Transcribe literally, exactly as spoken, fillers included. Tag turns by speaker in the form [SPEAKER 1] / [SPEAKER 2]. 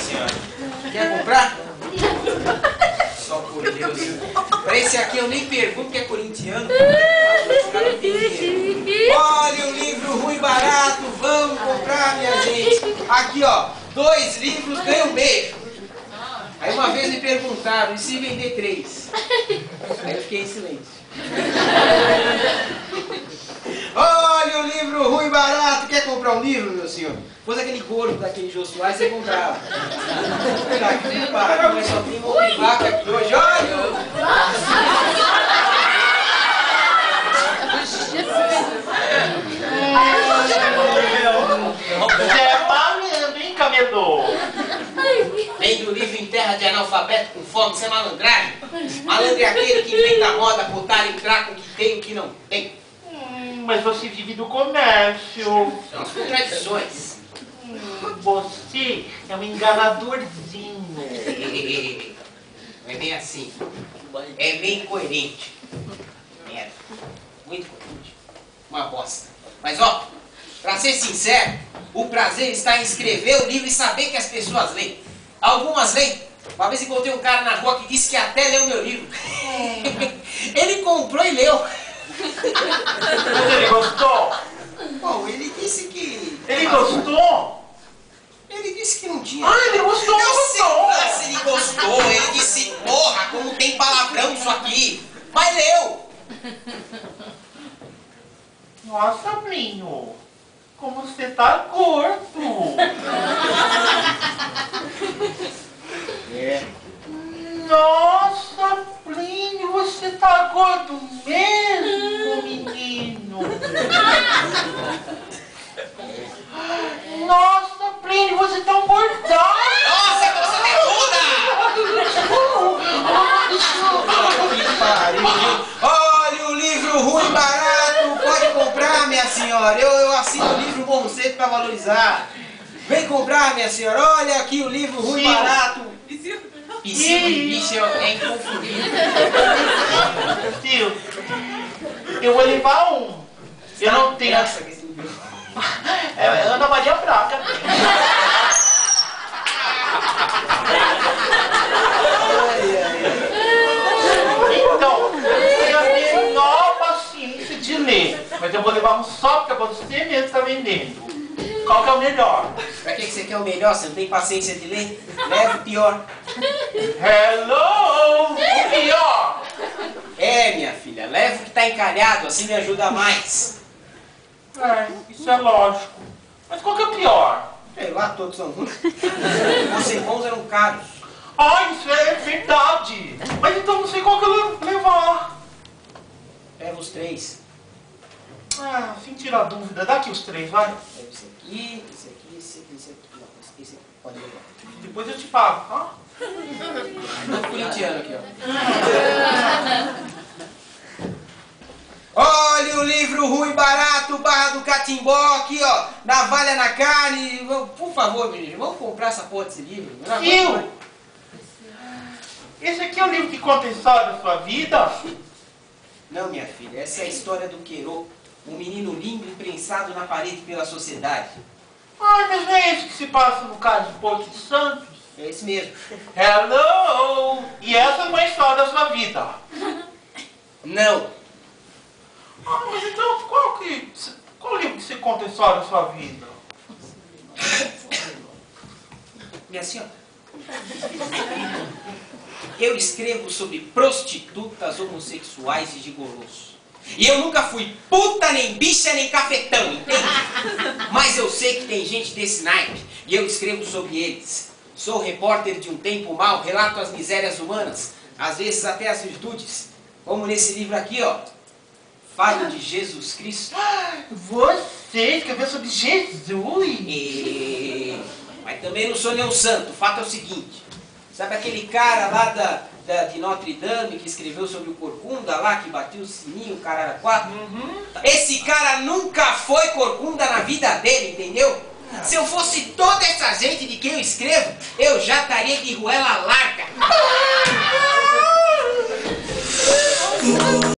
[SPEAKER 1] senhora. Quer comprar? Só por Deus. Pra esse aqui eu nem pergunto que é corintiano. Olha o livro ruim barato, vamos comprar, minha gente. Aqui, ó, dois livros ganham um beijo. Aí uma vez me perguntaram, e se vender três? Aí eu fiquei em silêncio. Olha o livro ruim barato, quer comprar um livro, meu senhor? Pôs aquele gordo daquele Jô Soares, você comprava. Tá aqui, pariu, mas só tem uma vaca aqui hoje, olha!
[SPEAKER 2] Você é malandro, hein, camelô?
[SPEAKER 1] Vem do livro Em Terra de Analfabeto com Fome, isso é malandragem. Malandro é aquele que inventa moda, botar em traco o que tem e o que não tem.
[SPEAKER 2] Hum, mas você vive do comércio.
[SPEAKER 1] São as contradições.
[SPEAKER 2] Você é um enganadorzinho.
[SPEAKER 1] Não é bem assim. É bem incoerente. Merda. Muito coerente. Uma bosta. Mas ó, pra ser sincero, o prazer está em escrever o livro e saber que as pessoas leem. Algumas leem. Uma vez encontrei um cara na rua que disse que até leu meu livro. Ele comprou e leu.
[SPEAKER 2] Mas ele gostou?
[SPEAKER 1] Bom, ele disse que...
[SPEAKER 2] Ele gostou?
[SPEAKER 1] Ele disse que não tinha.
[SPEAKER 2] Ah, ele gostou,
[SPEAKER 1] Eu sei
[SPEAKER 2] gostou.
[SPEAKER 1] lá se ele gostou. Ele disse, porra, como tem palavrão isso aqui. Mas leu.
[SPEAKER 2] Nossa, Plinio, como você tá gordo.
[SPEAKER 1] É.
[SPEAKER 2] Nossa, Plínio, você tá gordo mesmo, menino. Nossa, Plínio, você tá um gordão.
[SPEAKER 1] Nossa, você que pariu. Olha o livro ruim barato. Pode comprar, minha senhora. Eu, eu assino o livro bom cedo pra valorizar. Vem comprar, minha senhora. Olha aqui o livro ruim
[SPEAKER 2] Sim.
[SPEAKER 1] barato. Piscina de bicho é inconfundível.
[SPEAKER 2] Tio, eu vou levar um. Eu não tenho...
[SPEAKER 1] Graça que esse livro.
[SPEAKER 2] É Ana Maria Braga. Então, eu tenho a menor paciência de ler. Mas eu vou levar um só porque você mesmo está vendendo. Qual que é o melhor?
[SPEAKER 1] Pra que que você quer o melhor? Você não tem paciência de ler? Leva o pior.
[SPEAKER 2] Hello! O pior!
[SPEAKER 1] É, minha filha, leva o que tá encalhado, assim me ajuda mais.
[SPEAKER 2] É, isso é lógico. Mas qual que é o pior?
[SPEAKER 1] Sei lá, todos são ruins. Os irmãos eram caros.
[SPEAKER 2] Ah, isso é verdade. Mas então não sei qual que eu levar.
[SPEAKER 1] Leva os três.
[SPEAKER 2] Ah, sem tirar dúvida. Dá aqui os três, vai.
[SPEAKER 1] Leva esse aqui, esse aqui, esse aqui, esse aqui. Não, esse, esse aqui pode levar.
[SPEAKER 2] Depois eu te pago, tá?
[SPEAKER 1] Tô corintiano aqui, ó. Olha o livro ruim barato, Barra do Catimbó, aqui, ó. Navalha na carne. Por favor, menino, vamos comprar essa porra desse livro.
[SPEAKER 2] Tio! Esse aqui é o livro que conta a história da sua vida?
[SPEAKER 1] Não, minha filha, essa é a história do Queiro, um menino lindo imprensado na parede pela sociedade.
[SPEAKER 2] Ai, mas não é esse que se passa no caso de Porto de Santos?
[SPEAKER 1] É esse mesmo.
[SPEAKER 2] Hello! E essa foi a história da sua vida?
[SPEAKER 1] Não.
[SPEAKER 2] Ah, mas então qual que... Qual livro que você conta a história da sua vida?
[SPEAKER 1] Minha senhora, eu escrevo sobre prostitutas, homossexuais e gigolos. E eu nunca fui puta, nem bicha, nem cafetão, entende? Mas eu sei que tem gente desse naipe e eu escrevo sobre eles. Sou repórter de um tempo mau, relato as misérias humanas, às vezes até as virtudes. Como nesse livro aqui, ó. Falo de Jesus Cristo.
[SPEAKER 2] Você escreveu sobre Jesus?
[SPEAKER 1] E... Mas também não sou nenhum santo. O fato é o seguinte. Sabe aquele cara lá da, da, de Notre Dame que escreveu sobre o Corcunda lá, que bateu o sininho, o cara era quatro?
[SPEAKER 2] Uhum.
[SPEAKER 1] Esse cara nunca foi corcunda na vida dele, entendeu? Se eu fosse toda essa gente de quem eu escrevo, eu já estaria de ruela larga.